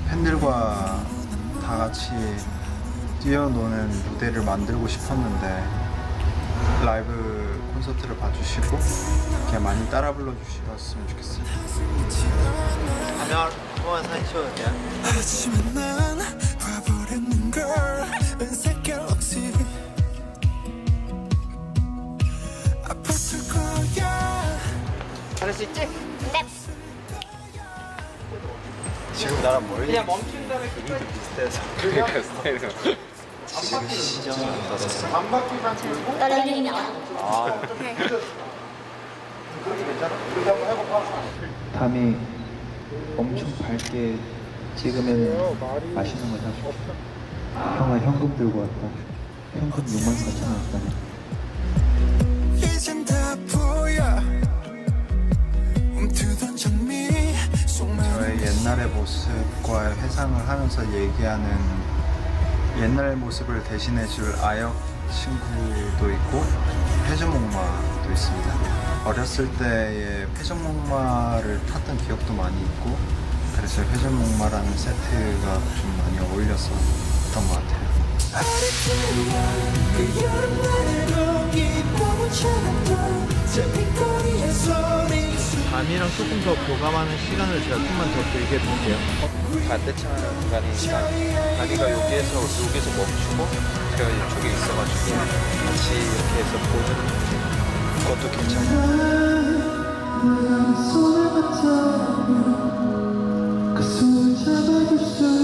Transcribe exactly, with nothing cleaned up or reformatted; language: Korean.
팬들과 다 같이 뛰어노는 무대를 만들고 싶었는데 라이브 콘서트를 봐주시고 이렇게 많이 따라 불러주셨으면 좋겠어요. 가면 한번 사진 찍어도 돼요? 하지만 난 봐버렸는 걸 은색 갤럭시 아팠을 거야. 잘할 수 있지? 네. 지금 나랑 멀리 그냥 멈춘 다음에 끝까지 비슷해서 그러니까 스타일은 지금 시정을 받았어. 떨리면 아. 담이 엄청 밝게 찍으면 맛있는 거 사줘. 형아 현금 들고 왔다. 현금 육만 사천 원 왔다네. 이젠 다 보여 움트던 장미 저의 옛날의 모습과 회상을 하면서 얘기하는 옛날 모습을 대신해줄 아역 친구도 있고 회전목마도 있습니다. 어렸을 때의 회전목마를 탔던 기억도 많이 있고 그래서 회전목마라는 세트가 좀 많이 어울렸었던 것 같아요. 그 여름날에도 이 봄을 찾았던 잡힌 거리의 소리 밤이랑 조금 더 교감하는 시간을 제가 좀만 더 길게 볼게요. 반대창하는 구간이니까 다리가 여기에서 여기서 멈추고 제가 이쪽에 있어가지고 같이 이렇게 해서 보는 것도 괜찮고. 손을 맞잡으면 그 손을 잡아줄 수